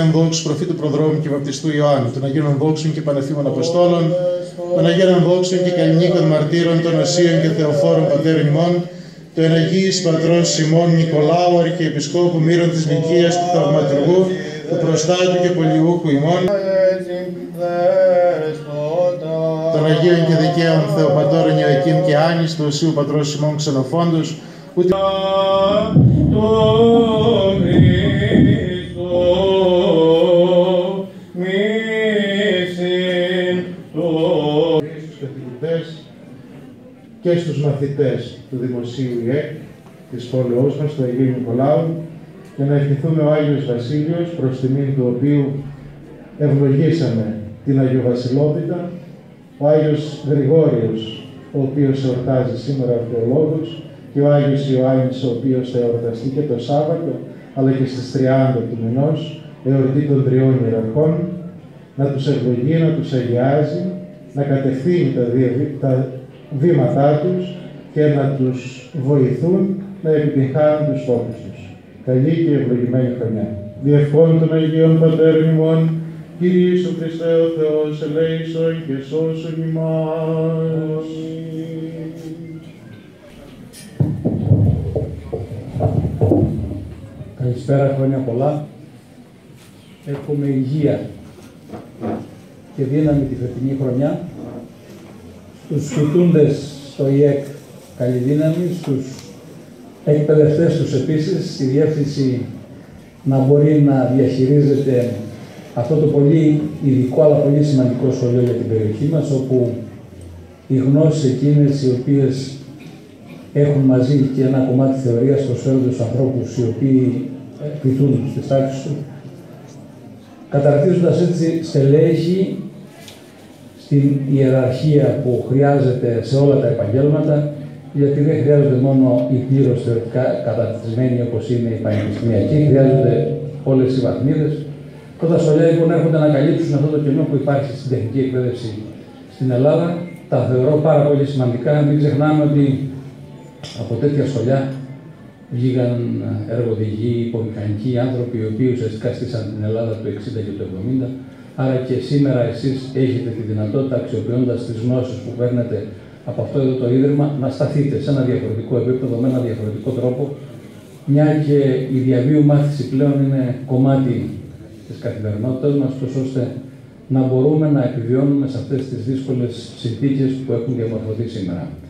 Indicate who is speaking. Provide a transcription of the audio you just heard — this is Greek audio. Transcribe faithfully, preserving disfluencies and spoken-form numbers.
Speaker 1: Δόξου προφήτου προδρόμου και βαπτιστού Ιωάννου, των Αγίων Δόξων και Πανεθήμων Αποστόλων, των Αγίων Δόξων και καλλινίκων μαρτύρων, των Οσίων και Θεοφόρων πατέρων ημών, του Εναγίης Πατρός Σιμών Νικολάου, Αρχιεπισκόπου Μύρων της Νικίας, του Θαυματουργού, του Προστάτου και Πολιούχου ημών, των Αγίων και Δικαίων Θεοπατώρων Ιωακήμ και Άνης, του Οσίου Πατρός Σιμών Ξενοφόντους, ούτε και στους μαθητές του Δημοσίου ΙΕΚ της πόλεως μας, του Αγίου Νικολάου, και να ευχηθούμε ο Άγιος Βασίλειος, προς τιμήν του οποίου ευλογήσαμε την Αγιοβασιλότητα, ο Άγιος Γρηγόριος, ο οποίος εορτάζει σήμερα αρχαιολόγος, και ο Άγιος Ιωάννης, ο οποίος θα εορταστεί και το Σάββατο, αλλά και στις τριάντα του μηνός, εορτή των τριών ιεραρχών, να τους ευλογεί, να τους αγιάζει, να κατευθύνει τα, δια, τα βήματά τους και να τους βοηθούν να επιτυγχάνουν τους στόχους τους. Καλή και ευλογημένη χρονιά. Διευχών των Αγίων Πατέρων ημών, Κύριε Ιησού Χριστέ ο Θεός, ελέησον και σώσον ημάς.
Speaker 2: Καλησπέρα, χρόνια πολλά. Εύχομαι υγεία και δύναμη τη φετινή χρονιά. Στους φοιτούντες στο ΙΕΚ καλή δύναμη, στους εκπαιδευτές τους επίσης, στη διεύθυνση να μπορεί να διαχειρίζεται αυτό το πολύ ειδικό αλλά πολύ σημαντικό σχολείο για την περιοχή μας, όπου οι γνώσεις εκείνες οι οποίες έχουν μαζί και ένα κομμάτι θεωρίας προσφέρουν στους ανθρώπους οι οποίοι φοιτούν στις τάξεις του, καταρτίζοντας έτσι στελέχη στην ιεραρχία που χρειάζεται σε όλα τα επαγγέλματα, γιατί δεν χρειάζονται μόνο οι πλήρως θεωρητικά καταρτισμένοι όπως είναι οι πανεπιστημιακοί, χρειάζονται όλες οι βαθμίδες. Τότε τα σχολεία λοιπόν έρχονται να καλύψουν αυτό το κενό που υπάρχει στην τεχνική εκπαίδευση στην Ελλάδα. Τα θεωρώ πάρα πολύ σημαντικά. Μην ξεχνάμε ότι από τέτοια σχολιά βγήκαν εργοδηγοί, υπομηχανικοί άνθρωποι, οι οποίοι ουσιαστικά στήσαν την Ελλάδα του εξήντα και του εβδομήντα. Άρα και σήμερα εσείς έχετε τη δυνατότητα, αξιοποιώντας τις γνώσεις που παίρνετε από αυτό εδώ το ίδρυμα, να σταθείτε σε ένα διαφορετικό επίπεδο, με ένα διαφορετικό τρόπο, μια και η διαβίου μάθηση πλέον είναι κομμάτι της καθημερινότητας μας, ώστε να μπορούμε να επιβιώνουμε σε αυτές τις δύσκολες συνθήκες που έχουν διαμορφωθεί σήμερα.